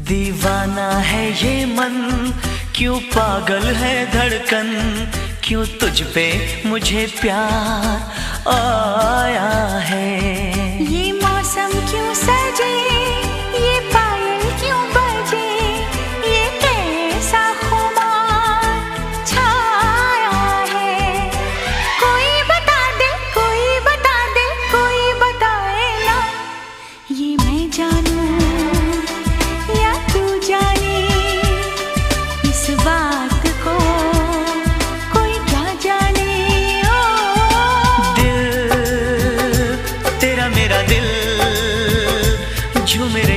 दीवाना है ये मन, क्यों पागल है धड़कन, क्यों तुझ पे मुझे प्यार आया है। ये मौसम क्यों सजे, ये पायल क्यों बजे, ये कैसा खुमार छाया है। कोई बता दे, कोई बता दे, कोई बताए ना, ये मैं जानूं या तू जाने, इस बात को कोई क्या जाने। ओ दिल तेरा मेरा दिल, झूम रे